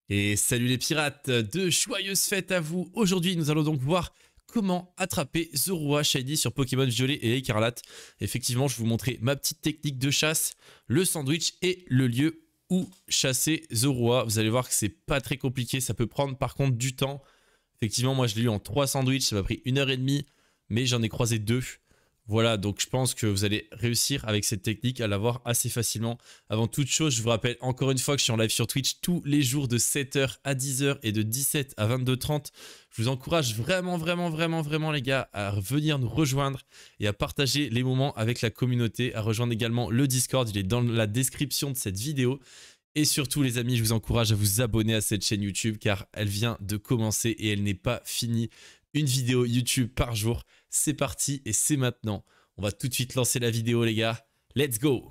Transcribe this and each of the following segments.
Et salut les pirates, de joyeuses fêtes à vous. Aujourd'hui, nous allons donc voir comment attraper Zorua Shiny sur Pokémon Violet et Écarlate. Effectivement, je vais vous montrer ma petite technique de chasse, le sandwich et le lieu où chasser Zorua. Vous allez voir que c'est pas très compliqué, ça peut prendre par contre du temps. Effectivement, moi je l'ai eu en 3 sandwichs, ça m'a pris 1h30, mais j'en ai croisé 2. Voilà, donc je pense que vous allez réussir avec cette technique à l'avoir assez facilement. Avant toute chose, je vous rappelle encore une fois que je suis en live sur Twitch tous les jours de 7h à 10h et de 17 à 22h30. Je vous encourage vraiment les gars à venir nous rejoindre et à partager les moments avec la communauté, à rejoindre également le Discord, il est dans la description de cette vidéo. Et surtout les amis, je vous encourage à vous abonner à cette chaîne YouTube car elle vient de commencer et elle n'est pas finie. Une vidéo YouTube par jour, c'est parti et c'est maintenant. On va tout de suite lancer la vidéo les gars, let's go!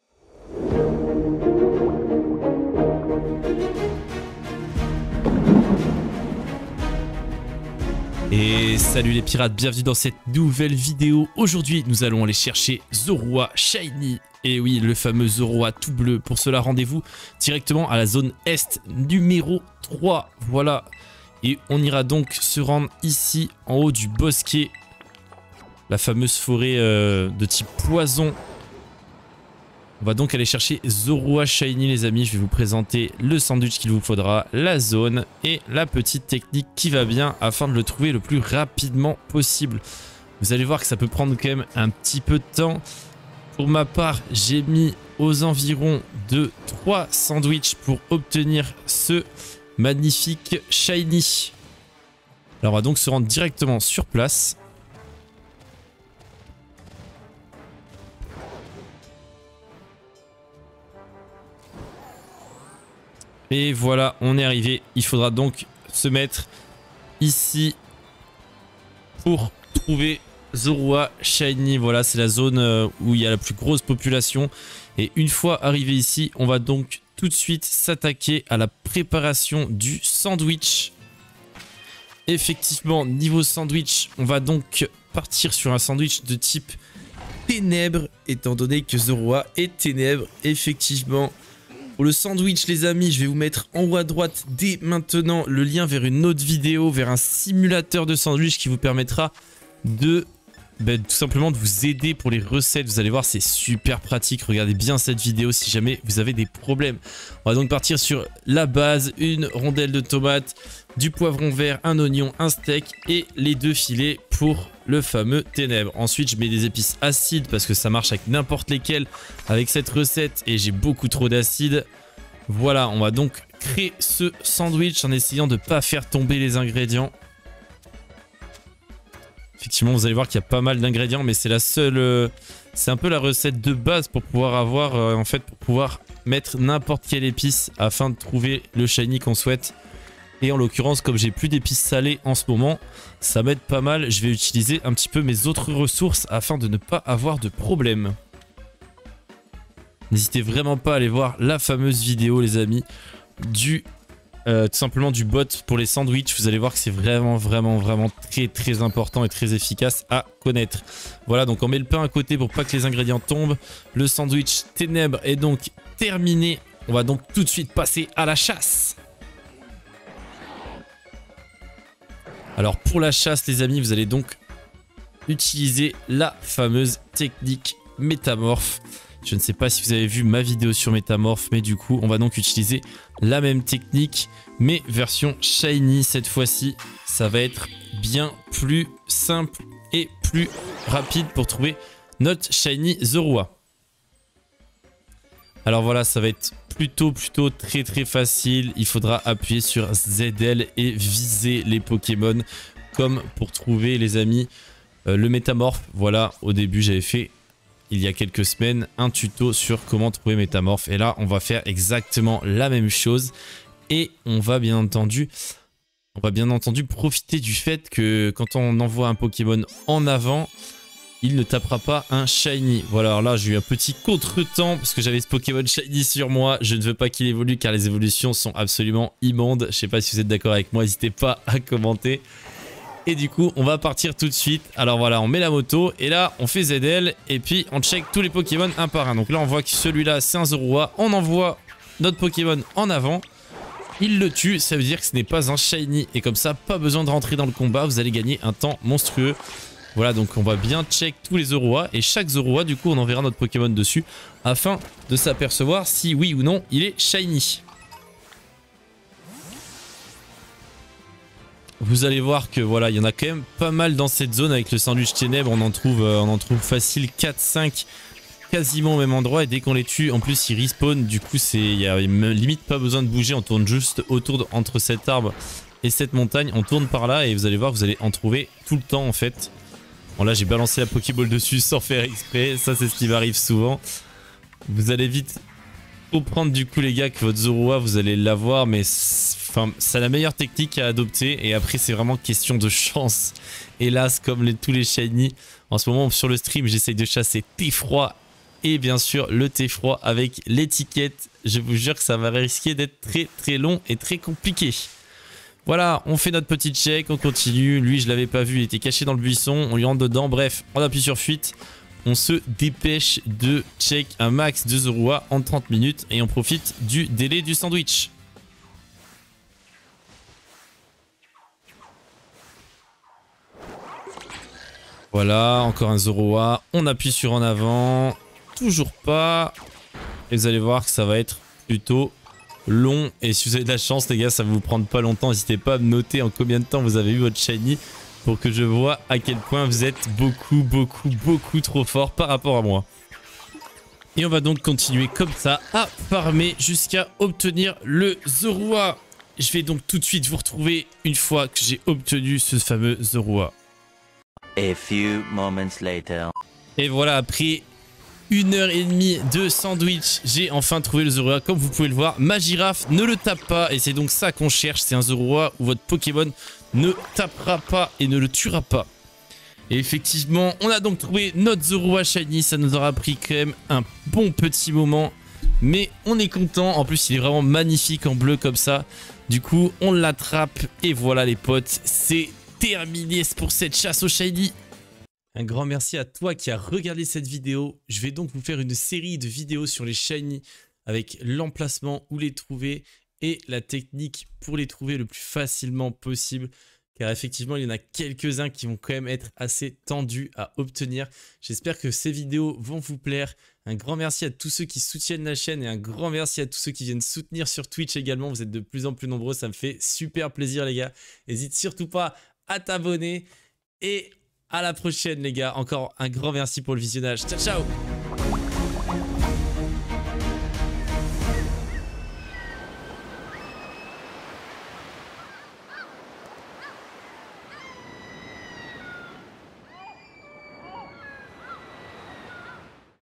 Et salut les pirates, bienvenue dans cette nouvelle vidéo. Aujourd'hui, nous allons aller chercher Zorua Shiny. Et oui, le fameux Zorua tout bleu. Pour cela, rendez-vous directement à la zone Est numéro 3. Voilà. Et on ira donc se rendre ici, en haut du bosquet. La fameuse forêt de type poison. On va donc aller chercher Zorua Shiny les amis. Je vais vous présenter le sandwich qu'il vous faudra, la zone et la petite technique qui va bien afin de le trouver le plus rapidement possible. Vous allez voir que ça peut prendre quand même un petit peu de temps. Pour ma part, j'ai mis aux environs de 3 sandwichs pour obtenir ce magnifique Shiny. Alors on va donc se rendre directement sur place. Et voilà, on est arrivé. Il faudra donc se mettre ici pour trouver Zorua Shiny. Voilà, c'est la zone où il y a la plus grosse population. Et une fois arrivé ici, on va donc tout de suite s'attaquer à la préparation du sandwich. Effectivement, niveau sandwich, on va donc partir sur un sandwich de type ténèbres, étant donné que Zorua est ténèbres, effectivement. Pour le sandwich les amis, je vais vous mettre en haut à droite dès maintenant le lien vers une autre vidéo, vers un simulateur de sandwich qui vous permettra de tout simplement de vous aider pour les recettes. Vous allez voir, c'est super pratique. Regardez bien cette vidéo si jamais vous avez des problèmes. On va donc partir sur la base, une rondelle de tomate, du poivron vert, un oignon, un steak et les 2 filets pour le fameux ténèbres. Ensuite, je mets des épices acides parce que ça marche avec n'importe lesquelles avec cette recette et j'ai beaucoup trop d'acide. Voilà, on va donc créer ce sandwich en essayant de ne pas faire tomber les ingrédients. Effectivement, vous allez voir qu'il y a pas mal d'ingrédients, mais c'est la seule... c'est un peu la recette de base pour pouvoir avoir... en fait, pour pouvoir mettre n'importe quelle épice afin de trouver le shiny qu'on souhaite. Et en l'occurrence, comme j'ai plus d'épices salées en ce moment, ça m'aide pas mal. Je vais utiliser un petit peu mes autres ressources afin de ne pas avoir de problème. N'hésitez vraiment pas à aller voir la fameuse vidéo, les amis, du... tout simplement du bot pour les sandwichs. Vous allez voir que c'est vraiment très important et très efficace à connaître. Voilà, donc on met le pain à côté pour pas que les ingrédients tombent. Le sandwich ténèbres est donc terminé. On va donc tout de suite passer à la chasse. Alors pour la chasse les amis, vous allez donc utiliser la fameuse technique métamorphe. Je ne sais pas si vous avez vu ma vidéo sur métamorphe, mais du coup, on va donc utiliser la même technique, mais version shiny cette fois-ci. Ça va être bien plus simple et plus rapide pour trouver notre shiny Zorua. Alors voilà, ça va être plutôt très facile. Il faudra appuyer sur ZL et viser les Pokémon comme pour trouver les amis le métamorphe. Voilà, au début j'avais fait... il y a quelques semaines, un tuto sur comment trouver métamorphe. Et là, on va faire exactement la même chose. Et on va bien entendu profiter du fait que quand on envoie un Pokémon en avant, il ne tapera pas un shiny. Voilà, alors là, j'ai eu un petit contretemps parce que j'avais ce Pokémon shiny sur moi. Je ne veux pas qu'il évolue car les évolutions sont absolument immondes. Je ne sais pas si vous êtes d'accord avec moi, n'hésitez pas à commenter. Et du coup, on va partir tout de suite. Alors voilà, on met la moto et là, on fait ZL et puis on check tous les Pokémon un par un. Donc là, on voit que celui-là, c'est un Zorua. On envoie notre Pokémon en avant. il le tue, ça veut dire que ce n'est pas un shiny. Et comme ça, pas besoin de rentrer dans le combat, vous allez gagner un temps monstrueux. Voilà, donc on va bien check tous les Zoroa. Et chaque Zoroa, du coup, on enverra notre Pokémon dessus afin de s'apercevoir si oui ou non il est shiny. Vous allez voir que voilà, il y en a quand même pas mal dans cette zone avec le sandwich ténèbres. On en trouve facile 4-5 quasiment au même endroit. Et dès qu'on les tue, en plus ils respawn. Du coup, il y a limite pas besoin de bouger. On tourne juste autour entre cet arbre et cette montagne. On tourne par là et vous allez voir que vous allez en trouver tout le temps en fait. Bon là, j'ai balancé la Pokéball dessus sans faire exprès. Ça, c'est ce qui m'arrive souvent. Vous allez vite comprendre du coup les gars que votre Zoroa, vous allez l'avoir. Mais c'est la meilleure technique à adopter. Et après, c'est vraiment question de chance. Hélas, comme tous les shiny, en ce moment sur le stream, j'essaye de chasser Thé-Froid. Et bien sûr, le Thé-Froid avec l'étiquette. Je vous jure que ça va risquer d'être très très long et très compliqué. Voilà, on fait notre petit check, on continue. Lui, je l'avais pas vu, il était caché dans le buisson. On lui rentre dedans. Bref, on appuie sur fuite. On se dépêche de check un max de Zoroa en 30 minutes. Et on profite du délai du sandwich. Voilà, encore un Zoroa. On appuie sur en avant. Toujours pas. Et vous allez voir que ça va être plutôt long. Et si vous avez de la chance, les gars, ça va vous prendre pas longtemps. N'hésitez pas à me noter en combien de temps vous avez eu votre shiny pour que je vois à quel point vous êtes beaucoup trop fort par rapport à moi. Et on va donc continuer comme ça à farmer jusqu'à obtenir le Zoroa. Je vais donc tout de suite vous retrouver une fois que j'ai obtenu ce fameux Zoroa. A few moments later. Et voilà, après 1h30 de sandwich, j'ai enfin trouvé le Zoroa. Comme vous pouvez le voir, ma girafe ne le tape pas. Et c'est donc ça qu'on cherche. C'est un Zoroa où votre Pokémon ne tapera pas et ne le tuera pas. Et effectivement, on a donc trouvé notre Zoroa shiny. Ça nous aura pris quand même un bon petit moment. Mais on est content. En plus, il est vraiment magnifique en bleu comme ça. Du coup, on l'attrape. Et voilà les potes, c'est terminé pour cette chasse au shiny. Un grand merci à toi qui as regardé cette vidéo. Je vais donc vous faire une série de vidéos sur les shiny avec l'emplacement où les trouver et la technique pour les trouver le plus facilement possible. Car effectivement, il y en a quelques-uns qui vont quand même être assez tendus à obtenir. J'espère que ces vidéos vont vous plaire. Un grand merci à tous ceux qui soutiennent la chaîne et un grand merci à tous ceux qui viennent soutenir sur Twitch également. Vous êtes de plus en plus nombreux, ça me fait super plaisir les gars. N'hésite surtout pas à t'abonner et à la prochaine les gars. Encore un grand merci pour le visionnage. Ciao ciao.